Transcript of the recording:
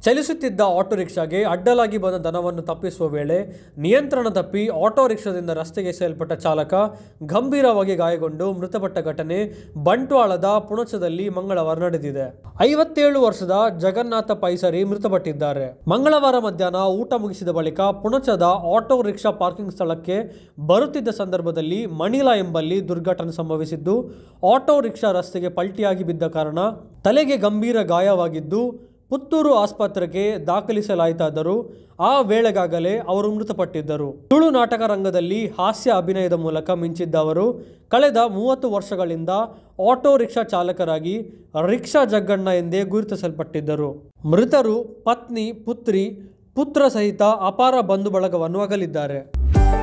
ಚಲಿಸುತ್ತಿದ್ದ auto ರಿಕ್ಷಾಗೆ ಅಡ್ಡಲಾಗಿ ಬಂದ ದನವನ್ನು ತಪ್ಪಿಸುವ ವೇಳೆ ನಿಯಂತ್ರಣ ತಪ್ಪಿ ಆಟೋ ರಿಕ್ಷಾದಿಂದ ರಸ್ತೆಗೆ ಎಸೆಯಲ್ಪಟ್ಟ ಚಾಲಕ ಗಂಭೀರವಾಗಿ ಗಾಯಗೊಂಡು ಮೃತಪಟ್ಟ ಘಟನೆ ಬಂಟ್ವಾಳದ ಪುಣಚದಲ್ಲಿ ಮಂಗಳವಾರ ನಡೆದಿದೆ. 57 ವರ್ಷದ ಜಗನ್ನಾಥ ಪೈಸರಿ ಮೃತಪಟ್ಟಿದ್ದಾರೆ. ಮಂಗಳವಾರ ಮಧ್ಯಾಹ್ನ ಊಟ ಮುಗಿಸಿದ ಬಳಿಕ ಪುಣಚದ ಆಟೋ ರಿಕ್ಷಾ ಪಾರ್ಕಿಂಗ್ ಸ್ಥಳಕ್ಕೆ ಬರುತ್ತಿದ್ದ ಸಂದರ್ಭದಲ್ಲಿ ಮಣಿಲಾ ಎಂಬಲ್ಲಿ ದುರ್ಘಟನೆ ಸಂಭವಿಸಿದ್ದು, ಆಟೋ ರಿಕ್ಷಾ ರಸ್ತೆಗೆ ಪಲ್ಟಿಯಾಗಿ ಬಿದ್ದ ಕಾರಣ ತಲೆಗೆ ಗಂಭೀರ ಗಾಯವಾಗಿದ್ದು ಪುತ್ತೂರು ಆಸ್ಪತ್ರೆಗೆ ದಾಖಲಿಸಲಾಯಿತಾದರೂ ಆ ವೇಳೆಗಾಗಲೇ ಅವರು ಮೃತಪಟ್ಟಿದ್ದರು. ತುಳು ನಾಟಕ ರಂಗದಲ್ಲಿ ಹಾಸ್ಯ ಅಭಿನಯದ ಮೂಲಕ ಮಿಂಚಿದ್ದ ಅವರು ಕಳೆದ 30 ವರ್ಷಗಳಿಂದ ಆಟೋ ರಿಕ್ಷಾ ಚಾಲಕರಾಗಿ ರಿಕ್ಷಾ ಜಗ್ಗಣ್ಣ ಎಂದೇ ಗುರುತಿಸಲ್ಪಟ್ಟಿದ್ದರು. ಮೃತರು ಪತ್ನಿ, ಪುತ್ರ ಸಹಿತ ಅಪಾರ ಬಂಧು ಬಳಗವನ್ನು ಅಗಲಿದ್ದಾರೆ.